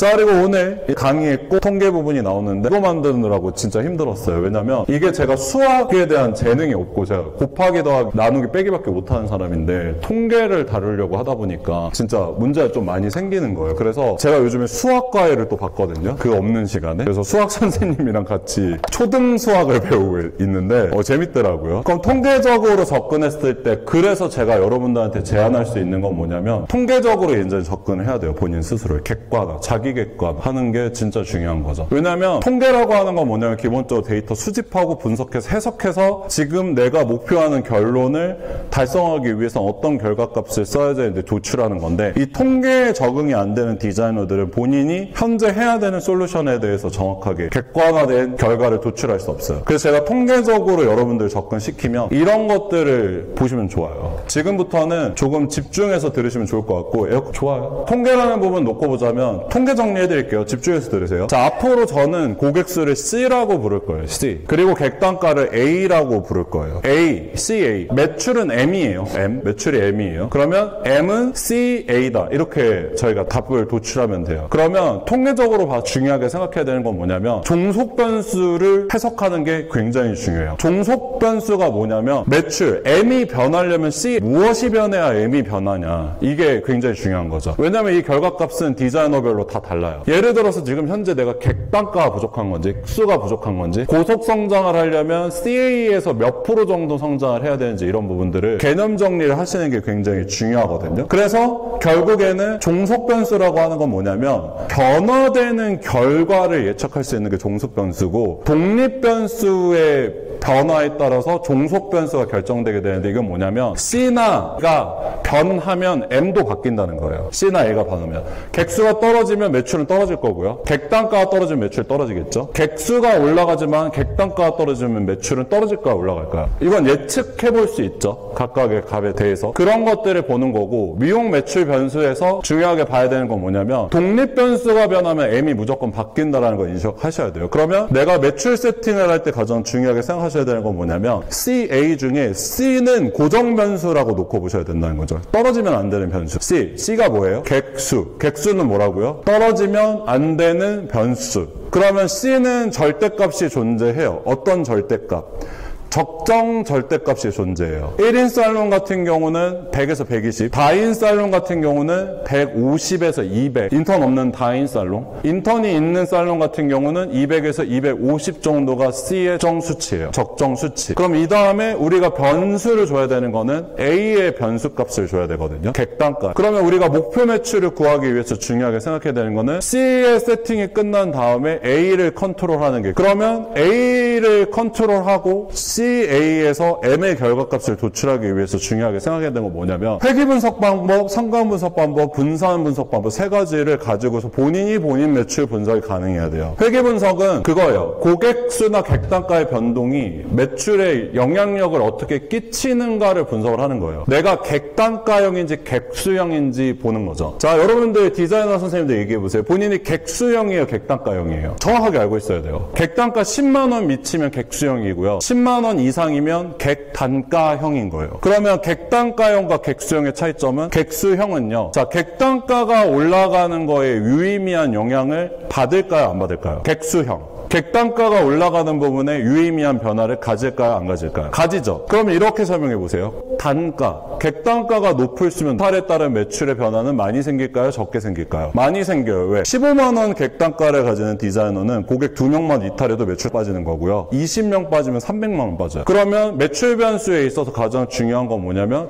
자, 그리고 오늘 강의에 꼭 통계 부분이 나오는데 이거 만드느라고 진짜 힘들었어요. 왜냐면 이게 제가 수학에 대한 재능이 없고 제가 곱하기 더하기 나누기 빼기밖에 못하는 사람인데 통계를 다루려고 하다 보니까 진짜 문제가 좀 많이 생기는 거예요. 그래서 제가 요즘에 수학과외를 또 봤거든요. 그 없는 시간에. 그래서 수학 선생님이랑 같이 초등 수학을 배우고 있는데 재밌더라고요. 그럼 통계적으로 접근했을 때 그래서 제가 여러분들한테 제안할 수 있는 건 뭐냐면 통계적으로 이제 접근을 해야 돼요. 본인 스스로 객관화, 자기 객관 하는 게 진짜 중요한 거죠. 왜냐면 통계라고 하는 건 뭐냐면 기본적으로 데이터 수집하고 분석해서 해석해서 지금 내가 목표하는 결론을 달성하기 위해서 어떤 결과값을 써야 되는데 도출하는 건데 이 통계에 적응이 안 되는 디자이너들은 본인이 현재 해야 되는 솔루션에 대해서 정확하게 객관화된 결과를 도출할 수 없어요. 그래서 제가 통계적으로 여러분들 접근시키면 이런 것들을 보시면 좋아요. 지금부터는 조금 집중해서 들으시면 좋을 것 같고 좋아요. 통계라는 부분 놓고 보자면 통계 정리해드릴게요. 집중해서 들으세요. 자, 앞으로 저는 고객수를 C라고 부를 거예요. C. 그리고 객단가를 A라고 부를 거예요. A, CA. 매출은 M이에요. M. 매출이 M이에요. 그러면 M은 CA다. 이렇게 저희가 답을 도출하면 돼요. 그러면 통계적으로 중요하게 생각해야 되는 건 뭐냐면 종속 변수를 해석하는 게 굉장히 중요해요. 종속 변수가 뭐냐면 매출, M이 변하려면 C, 무엇이 변해야 M이 변하냐. 이게 굉장히 중요한 거죠. 왜냐면 이 결과값은 디자이너별로 다 달라요. 예를 들어서 지금 현재 내가 객단가가 부족한 건지 수가 부족한 건지 고속 성장을 하려면 CA에서 몇 프로 정도 성장을 해야 되는지 이런 부분들을 개념 정리를 하시는 게 굉장히 중요하거든요. 그래서 결국에는 종속 변수라고 하는 건 뭐냐면 변화되는 결과를 예측할 수 있는 게 종속 변수고 독립 변수의 변화에 따라서 종속 변수가 결정되게 되는데 이건 뭐냐면 C나 A가 변하면 M도 바뀐다는 거예요. C나 A가 변하면 객수가 떨어지면 매출은 떨어질 거고요. 객단가가 떨어지면 매출 떨어지겠죠. 객수가 올라가지만 객단가가 떨어지면 매출은 떨어질까요? 올라갈까요? 이건 예측해 볼 수 있죠. 각각의 값에 대해서. 그런 것들을 보는 거고 미용 매출 변수에서 중요하게 봐야 되는 건 뭐냐면 독립 변수가 변하면 M이 무조건 바뀐다는 걸 인식하셔야 돼요. 그러면 내가 매출 세팅을 할 때 가장 중요하게 생각하셔야 되는 건 뭐냐면 CA 중에 C는 고정 변수라고 놓고 보셔야 된다는 거죠. 떨어지면 안 되는 변수. C가 뭐예요? 객수. 객수는 뭐라고요? 떨어지면 안 되는 변수. 그러면 C는 절대값이 존재해요. 어떤 절대값? 적정 절대값이 존재해요. 1인 살론 같은 경우는 100에서 120, 다인 살론 같은 경우는 150에서 200, 인턴 없는 다인 살론, 인턴이 있는 살론 같은 경우는 200에서 250 정도가 C의 적정 수치예요. 적정 수치. 그럼 이 다음에 우리가 변수를 줘야 되는 거는 A의 변수값을 줘야 되거든요. 객단가. 그러면 우리가 목표 매출을 구하기 위해서 중요하게 생각해야 되는 거는 C의 세팅이 끝난 다음에 A를 컨트롤하는 게, 그러면 A를 컨트롤하고 CA에서 M의 결과값을 도출하기 위해서 중요하게 생각해야 되는 건 뭐냐면 회귀 분석 방법, 상관 분석 방법, 분산 분석 방법 세 가지를 가지고서 본인이 본인 매출 분석이 가능해야 돼요. 회귀 분석은 그거예요. 고객 수나 객단가의 변동이 매출에 영향력을 어떻게 끼치는가를 분석을 하는 거예요. 내가 객단가형인지 객수형인지 보는 거죠. 자, 여러분들 디자이너 선생님들 얘기해 보세요. 본인이 객수형이에요, 객단가형이에요? 정확하게 알고 있어야 돼요. 객단가 10만 원 미치면 객수형이고요. 10만 원 이상이면 객단가형인 거예요. 그러면 객단가형과 객수형의 차이점은, 객수형은요, 자, 객단가가 올라가는 거에 유의미한 영향을 받을까요, 안 받을까요? 객수형. 객단가가 올라가는 부분에 유의미한 변화를 가질까요, 안 가질까요? 가지죠. 그러면 이렇게 설명해 보세요. 단가. 객단가가 높을수록 이탈에 따른 매출의 변화는 많이 생길까요, 적게 생길까요? 많이 생겨요. 왜? 15만 원 객단가를 가지는 디자이너는 고객 2명만 이탈해도 매출 빠지는 거고요. 20명 빠지면 300만 원 빠져요. 그러면 매출 변수에 있어서 가장 중요한 건 뭐냐면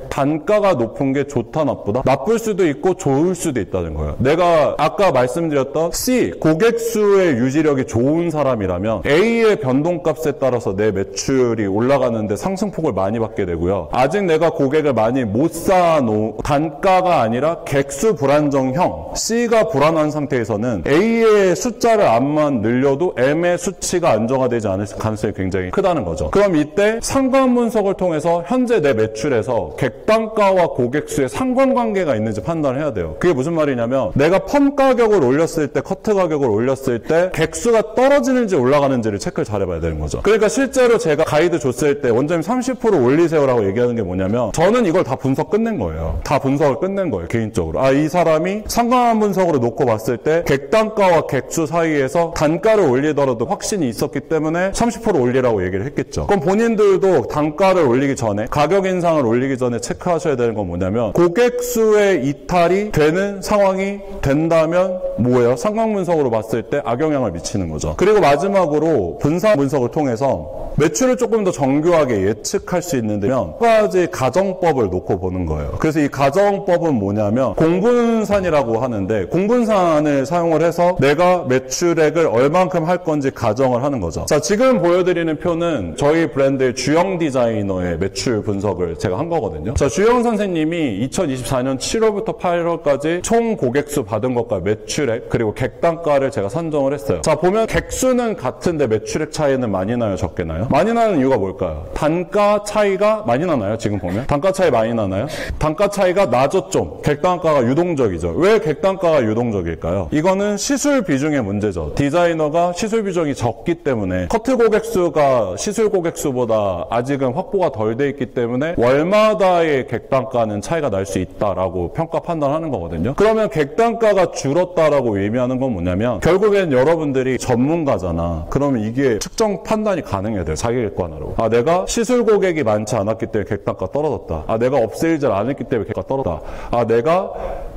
단가가 높은 게 좋다, 나쁘다? 나쁠 수도 있고 좋을 수도 있다는 거예요. 내가 아까 말씀드렸던 C, 고객 수의 유지력이 좋은 사람이라면 A의 변동값에 따라서 내 매출이 올라가는데 상승폭을 많이 받게 되고요. 아직 내가 고객을 많이 못 쌓아놓은 단가가 아니라 객수 불안정형, C가 불안한 상태에서는 A의 숫자를 암만 늘려도 M의 수치가 안정화되지 않을 가능성이 굉장히 크다는 거죠. 그럼 이때 상관 분석을 통해서 현재 내 매출에서 객단가와 고객수의 상관관계가 있는지 판단을 해야 돼요. 그게 무슨 말이냐면 내가 펌 가격을 올렸을 때, 커트 가격을 올렸을 때 객수가 떨어지는지 올라가는지를 체크를 잘 해봐야 되는 거죠. 그러니까 실제로 제가 가이드 줬을 때 원장님 30% 올리세요라고 얘기하는 게 뭐냐면 저는 이걸 다 분석 끝낸 거예요. 다 분석을 끝낸 거예요. 개인적으로. 이 사람이 상관한 분석으로 놓고 봤을 때 객단가와 객수 사이에서 단가를 올리더라도 확신이 있었기 때문에 30% 올리라고 얘기를 했겠죠. 그럼 본인들도 단가를 올리기 전에, 가격 인상을 올리기 전에 체크하셔야 되는 건 뭐냐면 고객수의 이탈이 되는 상황이 된다면 뭐예요? 상황 분석으로 봤을 때 악영향을 미치는 거죠. 그리고 마지막으로 분산 분석을 통해서 매출을 조금 더 정교하게 예측할 수 있는데 한 가지 가정법을 놓고 보는 거예요. 그래서 이 가정법은 뭐냐면 공분산이라고 하는데, 공분산을 사용을 해서 내가 매출액을 얼만큼 할 건지 가정을 하는 거죠. 자, 지금 보여드리는 표는 저희 브랜드의 주영 디자이너의 매출 분석을 제가 한 거거든요. 자, 주영 선생님이 2024년 7월부터 8월까지 총 고객수 받은 것과 매출액 그리고 객단가를 제가 산정을 했어요. 자, 보면 객수는 같은데 매출액 차이는 많이 나요, 적게 나요? 많이 나는 이유가 뭘까요? 단가 차이가 많이 나나요? 지금 보면 단가 차이 많이 나나요? 단가 차이가 낮죠. 좀 객단가가 유동적이죠. 왜 객단가가 유동적일까요? 이거는 시술 비중의 문제죠. 디자이너가 시술 비중이 적기 때문에, 커트 고객수가 시술 고객수보다 아직은 확보가 덜 돼 있기 때문에 월마다의 객단가는 차이가 날 수 있다라고 평가 판단하는 거거든요. 그러면 객단가가 줄었다라고 의미하는 건 뭐냐면 결국엔 여러분들이 전문가잖아. 그러면 이게 측정 판단이 가능해야 돼요. 자기 객관으로. 내가 시술 고객이 많지 않았기 때문에 객단가 떨어졌다. 내가 업세일즈를 안 했기 때문에 객단가 떨어졌다. 내가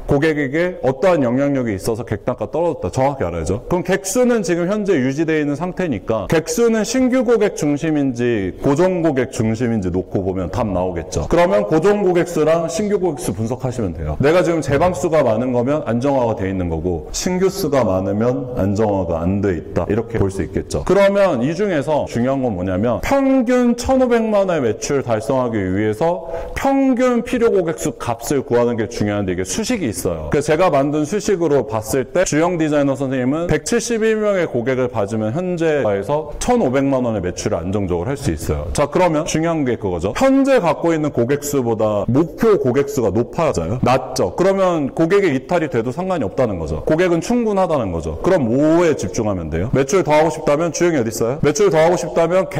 고객에게 어떠한 영향력이 있어서 객단가 떨어졌다. 정확히 알아야죠. 그럼 객수는 지금 현재 유지되어 있는 상태니까 객수는 신규 고객 중심인지 고정 고객 중심인지 놓고 보면 답 나오겠죠. 그러면 고정 고객수랑 신규 고객수 분석하시면 돼요. 내가 지금 재방수가 많은 거면 안정화가 돼 있는 거고, 신규 수가 많으면 안정화가 안 돼 있다. 이렇게 볼 수 있겠죠. 그러면 이 중에서 중요한 건 뭐냐면 평균 1,500만 원의 매출 달성하기 위해서 평균 필요 고객수 값을 구하는 게 중요한데 이게 수식이 있어요. 그래서 제가 만든 수식으로 봤을 때 주영 디자이너 선생님은 171명의 고객을 봐주면 현재에서 1,500만 원의 매출을 안정적으로 할 수 있어요. 자, 그러면 중요한 게 그거죠. 현재 갖고 있는 고객수보다 목표 고객수가 높아져요? 낮죠. 그러면 고객의 이탈이 돼도 상관이 없다는 거죠. 고객은 충분하다는 거죠. 그럼 뭐에 집중하면 돼요? 매출 더 하고 싶다면 주영이 어디 있어요? 매출 더 하고 싶다면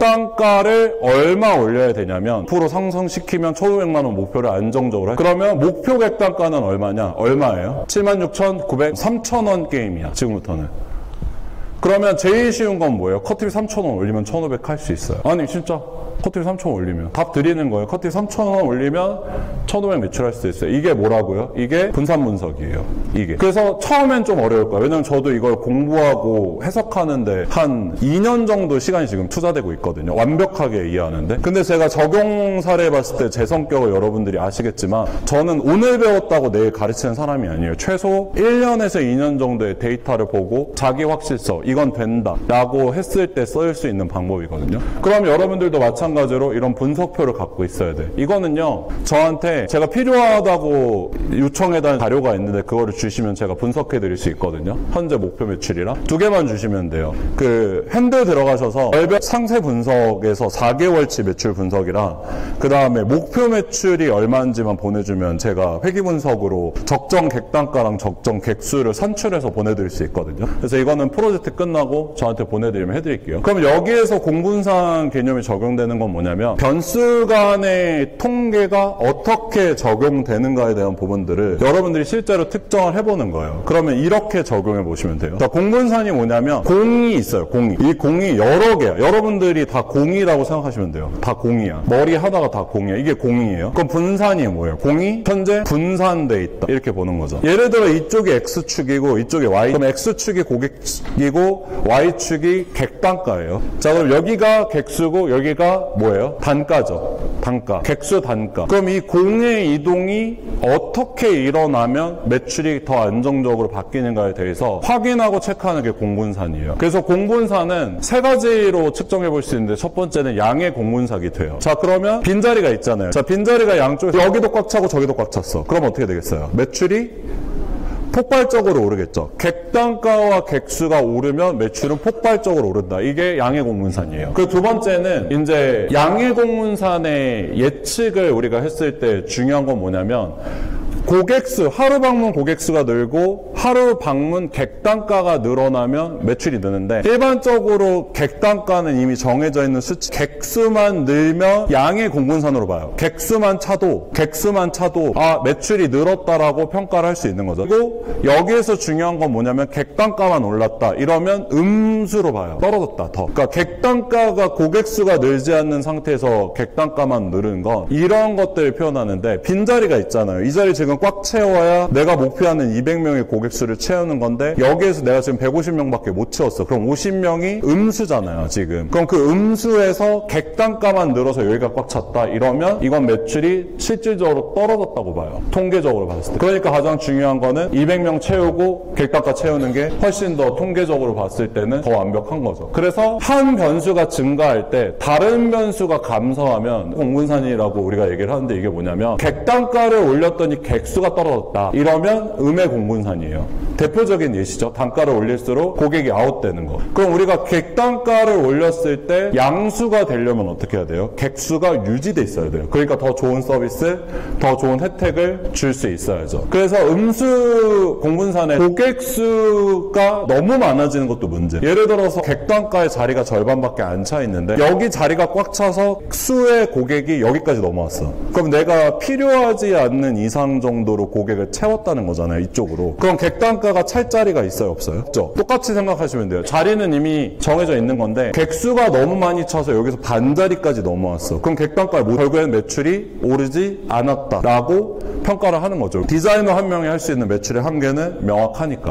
객단가를 얼마 올려야 되냐면 10% 상승시키면 1,500만 원 목표를 안정적으로 해. 그러면 목표 객단가는 얼마냐? 얼마예요? 76,900, 3,000원 게임이야, 지금부터는. 그러면 제일 쉬운 건 뭐예요? 커트비 3,000원 올리면 1,500 할 수 있어요. 아니, 진짜. 커트비 3,000원 올리면. 답 드리는 거예요. 커트비 3,000원 올리면 1,500 매출할 수 있어요. 이게 뭐라고요? 이게 분산 분석이에요. 이게. 그래서 처음엔 좀 어려울 거예요. 왜냐면 저도 이걸 공부하고 해석하는데 한 2년 정도 시간이 지금 투자되고 있거든요. 완벽하게 이해하는데. 근데 제가 적용 사례 봤을 때 제 성격을 여러분들이 아시겠지만 저는 오늘 배웠다고 내일 가르치는 사람이 아니에요. 최소 1년에서 2년 정도의 데이터를 보고 자기 확실성, 이건 된다 라고 했을 때 쓸 수 있는 방법이거든요. 그럼 여러분들도 마찬가지로 이런 분석표를 갖고 있어야 돼. 이거는요, 저한테 제가 필요하다고 요청해달라는 자료가 있는데 그거를 주시면 제가 분석해 드릴 수 있거든요. 현재 목표 매출이랑 2개만 주시면 돼요. 그 핸드 들어가셔서 월별 상세 분석에서 4개월치 매출 분석이랑 그 다음에 목표 매출이 얼마인지만 보내주면 제가 회계 분석으로 적정 객단가랑 적정 객수를 산출해서 보내드릴 수 있거든요. 그래서 이거는 프로젝트 끝나고 저한테 보내드리면 해드릴게요. 그럼 여기에서 공분산 개념이 적용되는 건 뭐냐면 변수 간의 통계가 어떻게 적용되는가에 대한 부분들을 여러분들이 실제로 특정을 해보는 거예요. 그러면 이렇게 적용해 보시면 돼요. 자, 공분산이 뭐냐면 공이 있어요. 공이. 이 공이 여러 개야. 여러분들이 다 공이라고 생각하시면 돼요. 다 공이야. 머리 하나가 다 공이야. 이게 공이에요. 그럼 분산이 뭐예요? 공이 현재 분산돼 있다. 이렇게 보는 거죠. 예를 들어 이쪽이 X축이고 이쪽이 Y. 그럼 X축이 고객이고 Y축이 객단가예요. 자, 그럼 여기가 객수고 여기가 뭐예요? 단가죠. 단가. 객수 단가. 그럼 이 공의 이동이 어떻게 일어나면 매출이 더 안정적으로 바뀌는가에 대해서 확인하고 체크하는 게 공분산이에요. 그래서 공분산은 세 가지로 측정해 볼 수 있는데 첫 번째는 양의 공분삭이 돼요. 자, 그러면 빈자리가 있잖아요. 자, 빈자리가 양쪽에 여기도 꽉 차고 저기도 꽉 찼어. 그럼 어떻게 되겠어요? 매출이 폭발적으로 오르겠죠. 객단가와 객수가 오르면 매출은 폭발적으로 오른다. 이게 양해 공문산이에요. 그 두 번째는 이제 양해 공문산의 예측을 우리가 했을 때 중요한 건 뭐냐면 고객수, 하루 방문 고객수가 늘고 하루 방문 객단가가 늘어나면 매출이 느는데 일반적으로 객단가는 이미 정해져 있는 수치, 객수만 늘면 양의 공분산으로 봐요. 객수만 차도 매출이 늘었다라고 평가를 할 수 있는 거죠. 그리고 여기에서 중요한 건 뭐냐면 객단가만 올랐다 이러면 음수로 봐요. 떨어졌다 더. 그러니까 객단가가 고객수가 늘지 않는 상태에서 객단가만 늘은 건 이런 것들을 표현하는데 빈자리가 있잖아요. 이 자리 지금 꽉 채워야 내가 목표하는 200명의 고객수를 채우는 건데 여기에서 내가 지금 150명밖에 못 채웠어. 그럼 50명이 음수잖아요 지금. 그럼 그 음수에서 객단가만 늘어서 여기가 꽉 찼다 이러면 이건 매출이 실질적으로 떨어졌다고 봐요. 통계적으로 봤을 때. 그러니까 가장 중요한 거는 200명 채우고 객단가 채우는 게 훨씬 더 통계적으로 봤을 때는 더 완벽한 거죠. 그래서 한 변수가 증가할 때 다른 변수가 감소하면 공분산이라고 우리가 얘기를 하는데 이게 뭐냐면 객단가를 올렸더니 객수가 떨어졌다. 이러면 음의 공분산이에요. 대표적인 예시죠. 단가를 올릴수록 고객이 아웃되는 거. 그럼 우리가 객단가를 올렸을 때 양수가 되려면 어떻게 해야 돼요? 객수가 유지돼 있어야 돼요. 그러니까 더 좋은 서비스, 더 좋은 혜택을 줄 수 있어야죠. 그래서 음수 공분산에 고객수가 너무 많아지는 것도 문제. 예를 들어서 객단가의 자리가 절반밖에 안 차 있는데 여기 자리가 꽉 차서 수의 고객이 여기까지 넘어왔어. 그럼 내가 필요하지 않는 이상 정도로 고객을 채웠다는 거잖아요. 이쪽으로. 그럼 객단가가 찰 자리가 있어요? 없어요? 없죠. 똑같이 생각하시면 돼요. 자리는 이미 정해져 있는 건데 객수가 너무 많이 차서 여기서 반자리까지 넘어왔어. 그럼 객단가 결국에는 매출이 오르지 않았다라고 평가를 하는 거죠. 디자이너 한 명이 할 수 있는 매출의 한계는 명확하니까.